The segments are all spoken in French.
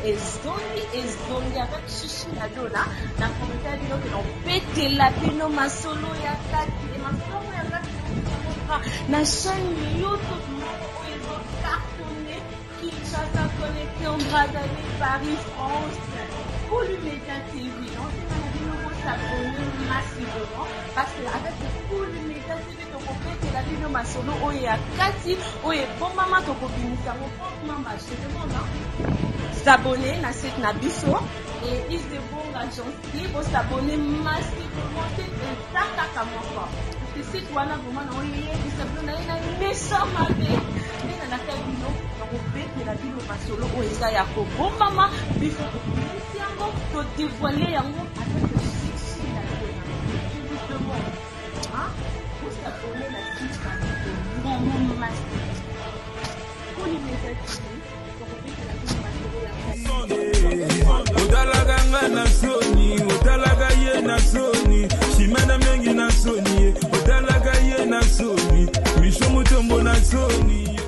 ezongi avec chichi na dona na komita bino ke no petela bino masolo ya kati e masolo ya kati na chaîne YouTube moko ezo cartonné Kinshasa connecté en Brazzaville Paris France Kuli Media TV on s'abonner massivement parce que avec Kuli Media TV tokopetela bino masolo oyo ya kati oyo ebombama tokobimisa ngo mama chérie s'abonner na site na biso et is de bon agence pour s'abonner massivement c'est ça kaka moko parce que site wana vraiment na oyo is s'abonner na méchant mabe na na kabino tokopetela bino masolo oyo eza ya kobombama biso tokobimisa yango to dévoiler yango avec le succès na tout hein pour s'abonner na site vraiment massivement Kuli Media TV Udalaganga na soni, udalaga ye na soni, shimana mengi na soni, udalaga ye na soni, mishomutombo na soni.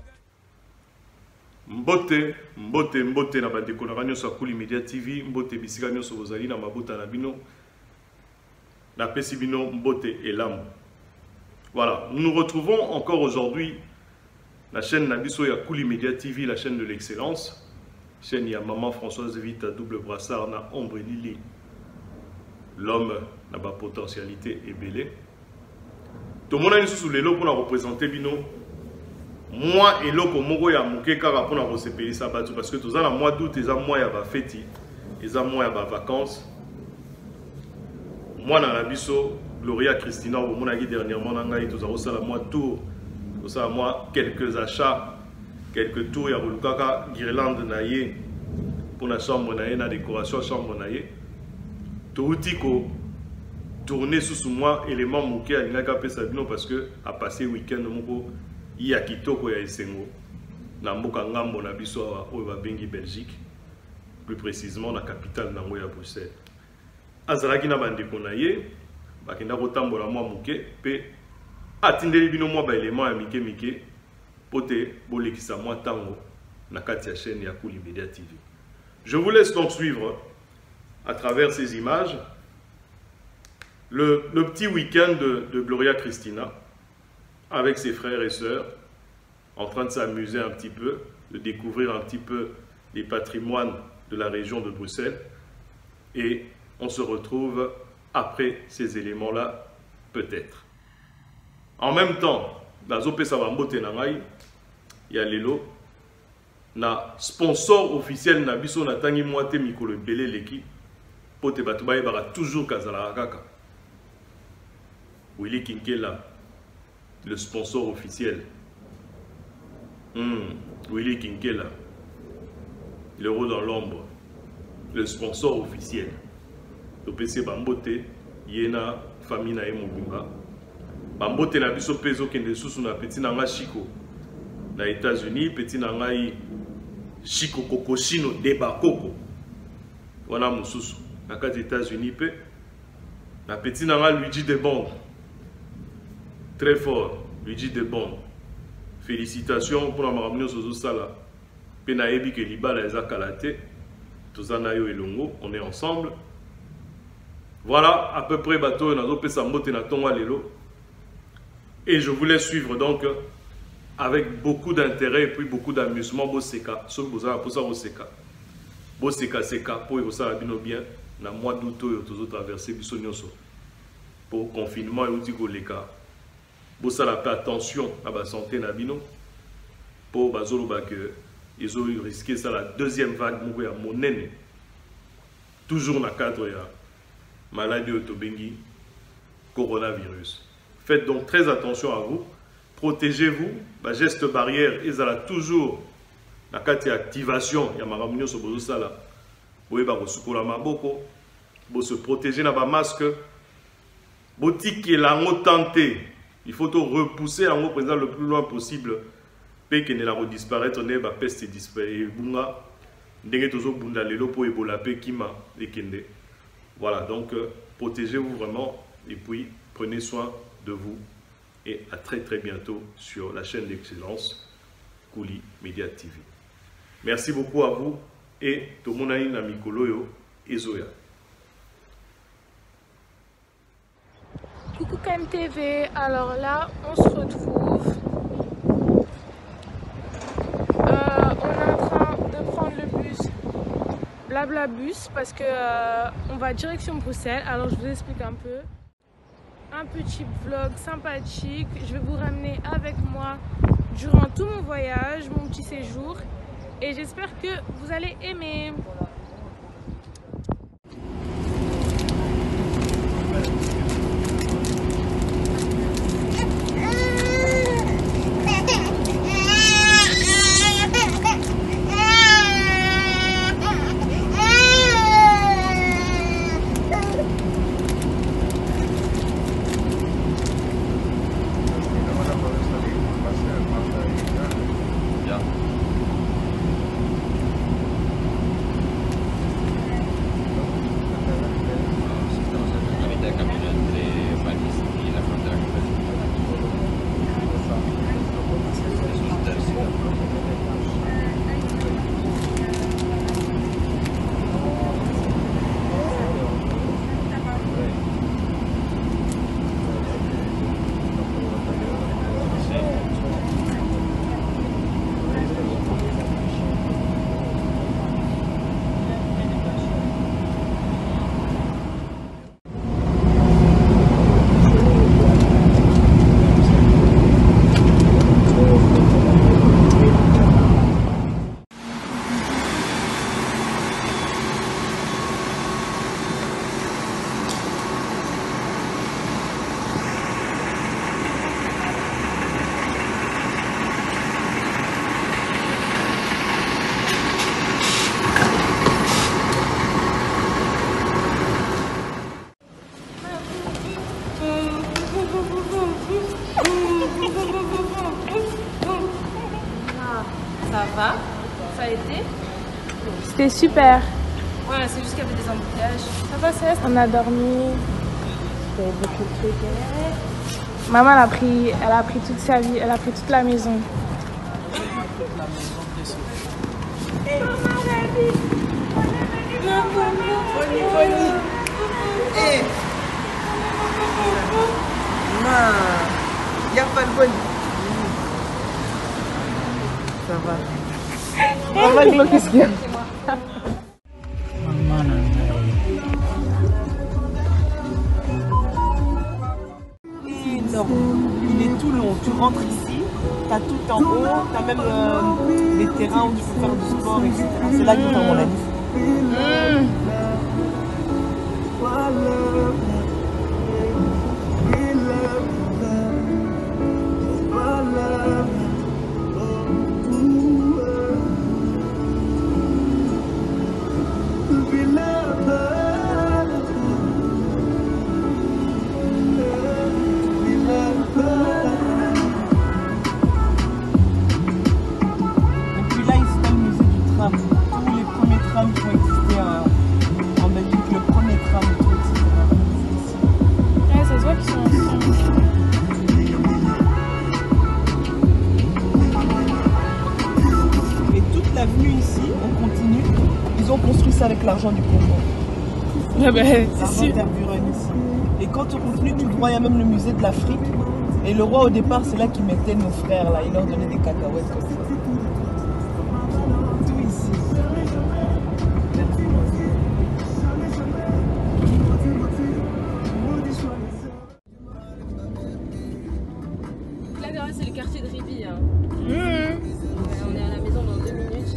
Mbote na bandeko na banyo sa Kuli Media TV, mbote bisika nyoso bozali na mabuta na bino, na pesi bino mbote elamu. Voilà, nous nous retrouvons encore aujourd'hui la chaîne Nabiso ya Kuli Media TV, la chaîne de l'excellence. Chaîne ya Maman Françoise Vite, double brassard na ombre lili. L'homme n'a pas potentialité et belé. Tout le monde a sous les lots pour représenter bino. Moi et l'eau comme moi ya mouké car pour nous payer ça parce que tous en mois d'août ils ont mois ya ba fête, ils ont mois ya ba vacances. Moi na Nabiso Gloria Christina au mon agi dernièrement nangai tous a la mois tour. Tout ça moi quelques achats. Quelques tours, il y a une guirlande naïe pour la chambre naïe, la décoration chambre naïe. Tout tiko tourner sous moi élément mouké à l'ingapé sabino parce que à passer week-end moko il y a kitoko ya esengo na mboka ngambo na biso au Bengi Belgique, plus précisément la capitale nango ya Bruxelles. Azalaki na bandeko naïe bakenda kotambola moi mouké pe atindeli bino moi ba élément ya mike poté bolekisa moi tango na kati ya chaîne ya Kuli Media TV. Je vous laisse donc suivre à travers ces images le petit week-end de Gloria Christina avec ses frères et sœurs en train de s'amuser un petit peu, de découvrir un petit peu les patrimoines de la région de Bruxelles et on se retrouve après ces éléments-là peut-être. En même temps, dans Zopesa Bambote Nangai, il y a Lelo, na sponsor officiel na biso na tangi moite mikolo belé leki, pote batubaye bara toujours kazala kaka. Willy Kinkela, le sponsor officiel. Willy Kinkela, l'euro dans l'ombre, le sponsor officiel. Zopesa Bambote, yena famille na emobimba. Bambote na biso peso kende susu na petit nanga Chico na États-Unis, petit nanga Chico Kokoshino Deba Koko wana mususu na kati États-Unis pe na petit nanga Luigi de Bond très fort Luigi de Bond. Félicitations pour la maramino sozo sala pe na yebi ke libala eza kalate tozana yo elongo, on est ensemble. Voilà à peu près bateau nazo pesa mbote na tonga lelo. Et je vous laisse suivre donc avec beaucoup d'intérêt et puis beaucoup d'amusement. Boseka, ce que vous avez pour ça, Boseka. Boseka, seka, pour vous ça bien. Na mois d'août, vous avez traversé Bissonioso. Pour confinement et vous dites que les cas. Bossa la attention à la santé nabino. Pour bazolo que ils ont risqué ça la deuxième vague à mon nene. Toujours dans le cadre de la maladie autobengi, coronavirus. Faites donc très attention à vous. Protégez-vous. La geste barrière, ils ont toujours la carte activation. Il y a ma réunion sur le sala. Vous se protéger dans le masque. Boutique est là, tenté. Il faut tout repousser en représentant le plus loin possible. Pour que ne disparaître, on va peste disparaître. Voilà, donc protégez-vous vraiment et puis prenez soin de vous et à très bientôt sur la chaîne d'excellence Kuli Media TV. Merci beaucoup à vous et tomonai na mikolo yo ezoya. Coucou KMTV, alors là on se retrouve. On est en train de prendre le bus Blablabus parce que on va direction Bruxelles. Alors je vous explique un peu. Un petit vlog sympathique. Je vais vous ramener avec moi durant tout mon voyage, mon petit séjour. Et j'espère que vous allez aimer. Ça va? Ça a été? C'était super. Ouais, c'est juste qu'il y avait des embouteillages. Ça va, Céleste? On a dormi. Il y avait beaucoup de trucs. Maman, elle a pris toute sa vie, elle a pris toute la maison. Il n'y a pas de bonne. Ça va. Maman, qu'est-ce qu'il y a? Énorme. Il est tout long. Tu rentres ici, tu as tout en haut, tu as même des terrains où tu peux faire du sport, etc. C'est là que tu as mon ami. Avec l'argent du Congo. Ah ben, l'argent d'Herburen ici. Et quand tu continues tout droit, il y a même le musée de l'Afrique. Et le roi au départ, c'est là qu'il mettait nos frères là. Il leur donnait des cacahuètes comme ça. Tout ici. Là derrière c'est le quartier de Ribi. Hein. On est à la maison dans 2 minutes.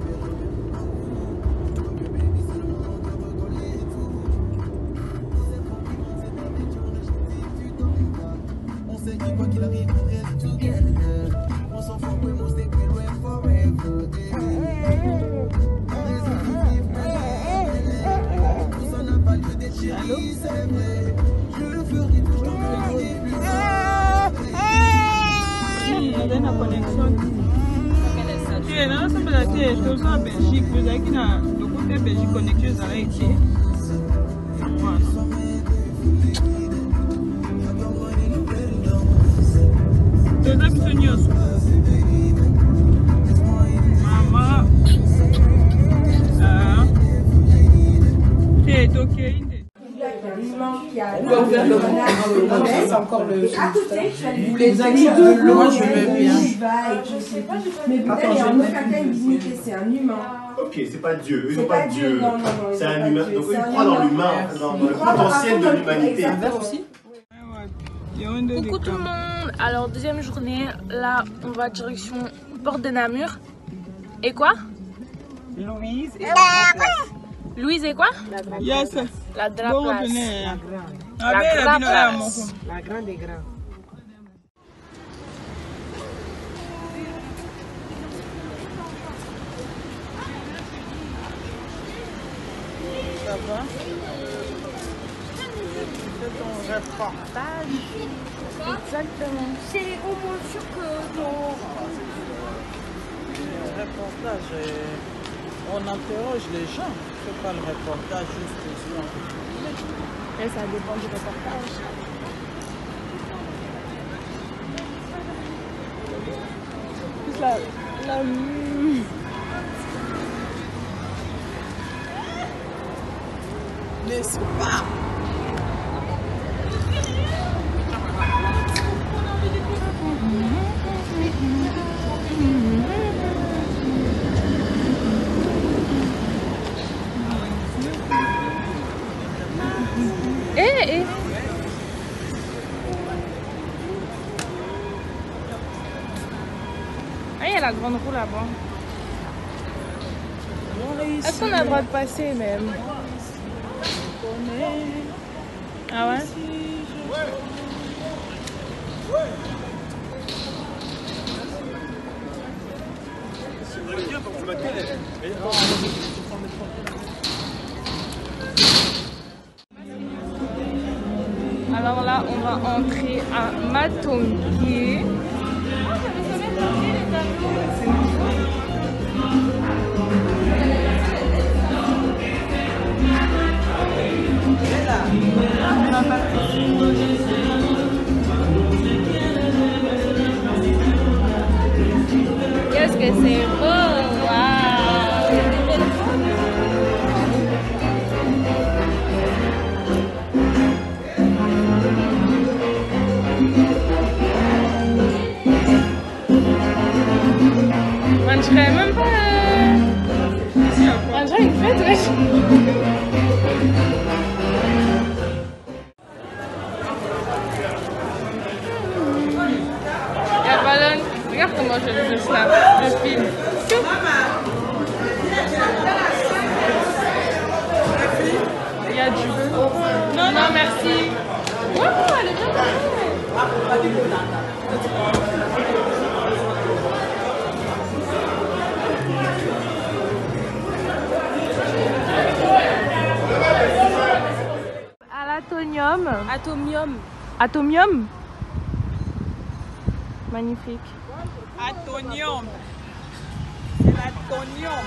En Belgique, vous avez le côté Belgique connecté, vous avez été. Maman. c'est encore le. À côté, tu as Vous les avez de l'eau, moi je veux bien. je sais pas. Mais peut-être il y a un autre quelqu'un dignité, c'est un humain. Ok, c'est pas Dieu. Eux, ils C'est n'ont pas pas Dieu, Dieu. non. C'est un humain. Donc, eux, ils croient dans l'humain, dans le potentiel de l'humanité. Aussi. Coucou tout le monde. Alors deuxième journée, là on va direction Porte de Namur. Et quoi? Louise et Louise et quoi? Yes. La de la Bon, place. venez. La grande place. la grande et grande. Ça va? C'est ton reportage. Exactement. C'est au moins sûr que non. Le reportage, on interroge les gens. C'est pas le reportage juste sur. Et ça dépend du reportage. Plus la N'est-ce pas? Eh. Ah, il y a la grande roue là-bas. Est-ce qu'on a le droit de passer même? Ah ouais? Alors là, on va entrer à Matongué. Qu'est-ce que c'est beau! Waouh! On dirait même pas. On dirait une fête, wesh! Regarde comment je snap, je filme. Il y a du feu. Non, merci. Wow, elle est bien parée. À l'atomium. Atomium. Magnifique. Atonium. C'est l'atonium.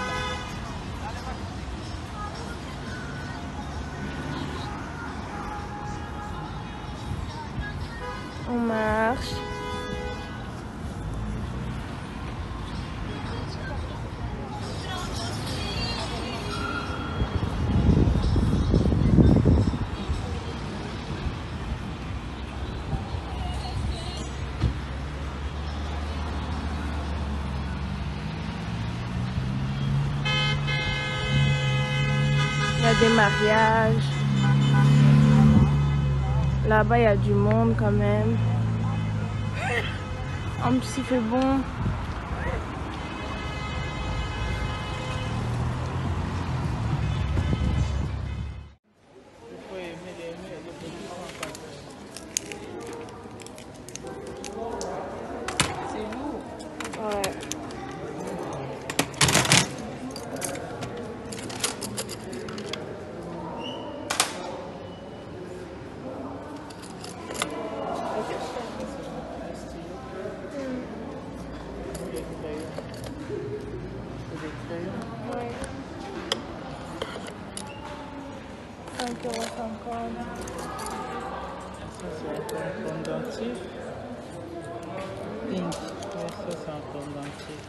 On marche. Il y a des mariages. Là-bas, il y a du monde quand même. En plus, il fait bon. Ouais. Ouais. 5,50 €. Ça, c'est un pendentif. Pink. Ouais, ça, c'est un pendentif.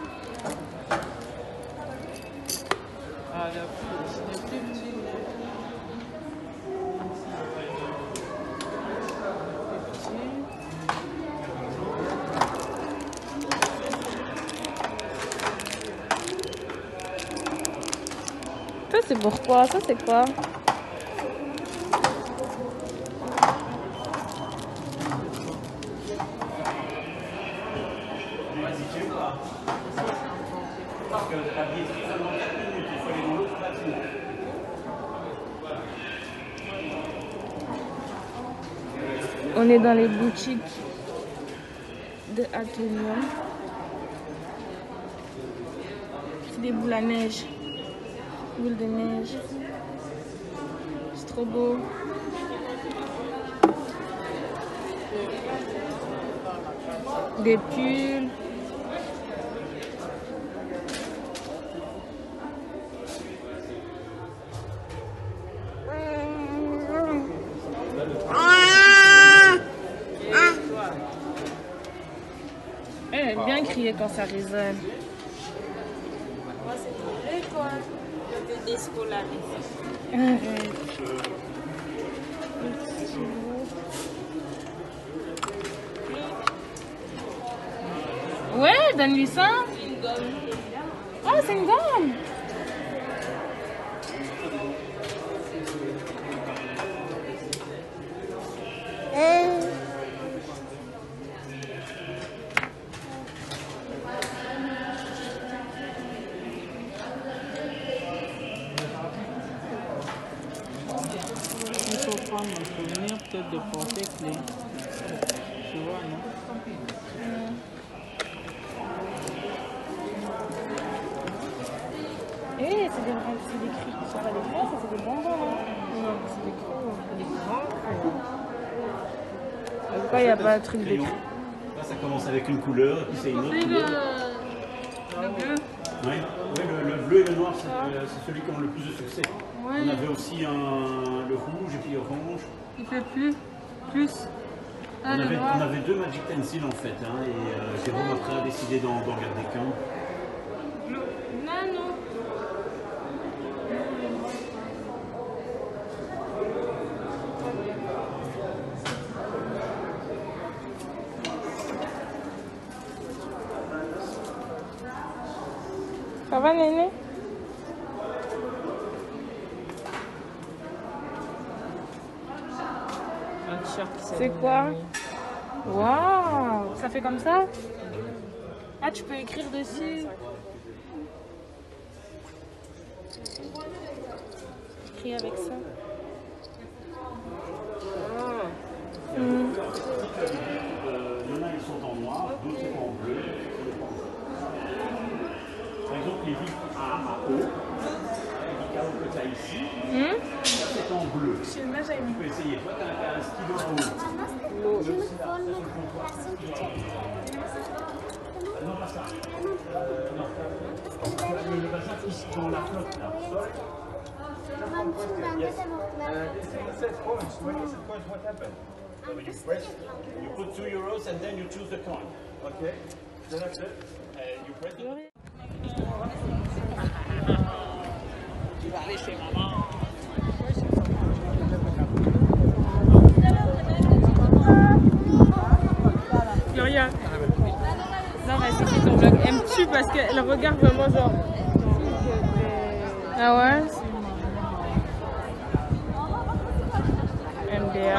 Ah, la plus petit. c'est pourquoi? Ça, c'est quoi? On est dans les boutiques de Atomium. C'est des boules à neige. Boules de neige. C'est trop beau. Des pulls. Elle aime bien crier quand ça résonne. Moi, c'est vrai, quoi. Le disco là. Ouais, donne-lui ça. Une gomme. Oh, c'est une gomme. Il faut prendre un souvenir peut-être de porter-clés. Tu vois, non? Eh, c'est des cris. Ce sont pas des fleurs, ça c'est des bonbons, non? Non, c'est des gros, des grands crayons. Pourquoi il n'y a pas un truc de cri? Là, ça commence avec une couleur, et puis c'est une autre couleur. Le bleu. Oui, le bleu et le noir, c'est celui qui a le plus de succès. Ouais. On avait aussi le rouge et puis l'orange. Il fait plus. On avait deux Magic Pencil en fait, hein, et Jérôme après a décidé d'en garder qu'un. Nano. Ça va, Néné? Un t-shirt. C'est quoi? Waouh! Ça fait comme ça? Ah, tu peux écrire dessus. Écris avec ça. Il y en a qui sont en noir, d'autres sont en bleu. Par exemple, les vies à eau, les carreaux que tu as ici, c'est en bleu. Tu peux essayer. Toi, tu as un stylo à eau. Non, pas ça. Non. Le bazar ici dans la flotte là. You put 2 euros and then you choose the coin. Okay? Then that's it. You press it. Tu vas aller chez maman. Gloria. Non, vas-y, fais ton vlog. Elle me tue parce qu'elle regarde vraiment genre. Ah ouais? MDA.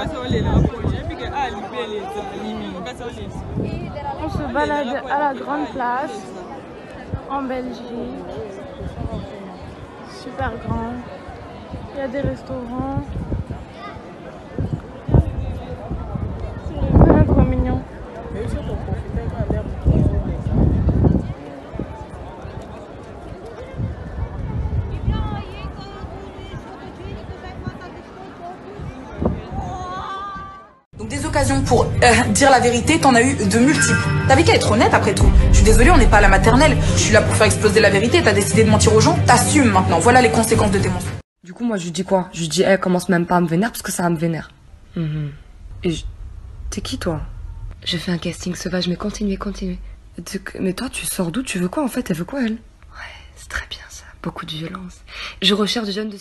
On se balade à la grande place en Belgique. Super grand. Il y a des restaurants. C'est trop mignon. Donc des occasions pour dire la vérité, t'en as eu de multiples. T'avais qu'à être honnête après tout. Je suis désolée, on n'est pas à la maternelle. Je suis là pour faire exploser la vérité. T'as décidé de mentir aux gens, t'assumes maintenant. Voilà les conséquences de tes mensonges. Du coup, moi, je lui dis quoi? Je lui dis, commence même pas à me vénérer parce que ça me vénère. Et t'es qui, toi? Je fais un casting sauvage, mais continue. Mais toi, tu sors d'où? Tu veux quoi, en fait? Elle veut quoi, elle? Ouais, c'est très bien, ça. Beaucoup de violence. Je recherche des jeunes de...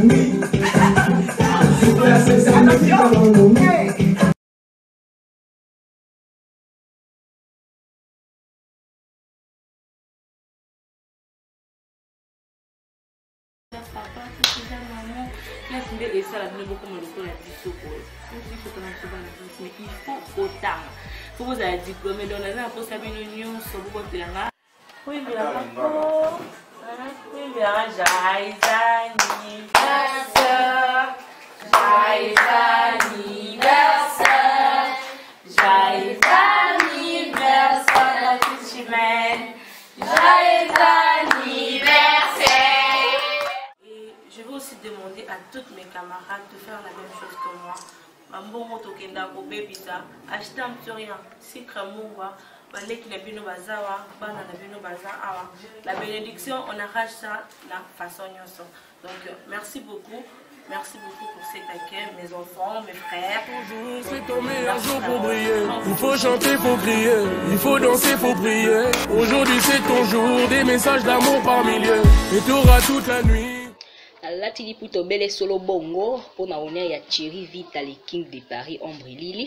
Et ça, la vie beaucoup de la mais il faut autant. Faut vous avez diplômé dans la pour savoir une union sur vous côté là. Oui, mais là, oui, mais là, joyeux anniversaire, joyeux anniversaire, joyeux anniversaire, la petite humaine, joyeux anniversaire. Je vais aussi demander à toutes mes camarades de faire la même chose que moi. Mambo tokenda ko bebisa acheter un petit rien sikra munga baleki na bino bazawa bana na bino bazawa la bénédiction on arrache ça la façon nyonso. Donc merci beaucoup pour cet accueil mes enfants mes frères. C'est ton meilleur jour pour briller. Il faut chanter, faut crier, il faut danser, faut prier. Aujourd'hui c'est ton jour, des messages d'amour par milliers et t'auras toute la nuit. Alati liputo bele solo bongo pour na honneur ya Thierry Vita le King de Paris Ombre Lili.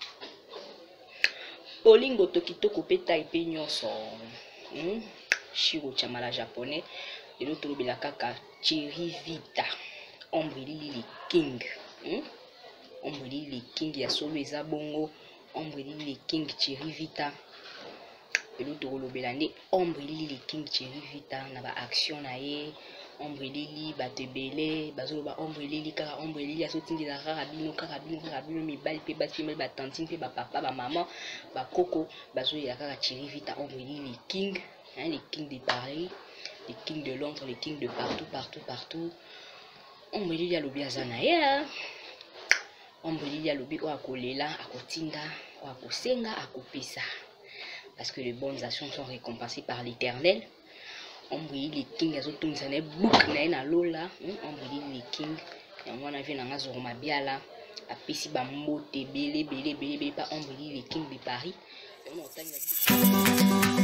Olingo tokitoko peta ipe nyonso. Shiro chamala japonais et l'autre bela kaka Thierry Vita Ombre Lili le King. Ombre Lili le King ya solo eza bongo. Ombre Lili le King Thierry Vita. Et l'autre lobela ne Ombre Lili le King Thierry Vita na ba action na ye. Ombre Lili, batebele, bazoloba Ombre Lili, car Ombre Lili a sauté de la carabine, mi bali, pe bati, me batantine, pe ba papa, ba maman, ba coco, bazo ya kara Thierry Vita, Ombre Lili, les kings, hein, les kings de Paris, les kings de Londres, les kings de partout. Ombre Lili a lobi azana ya. Ombre Lili a lobi o akolela, akotinda, o akosenga, akopesa. Parce que les bonnes actions sont récompensées par l'Éternel. Ombre Lili le King azo tonza na book na na lola. Ombre Lili le King yango na vie na nga zoro mabiala apesi ba mbote bele pa Ombre Lili le King de Paris.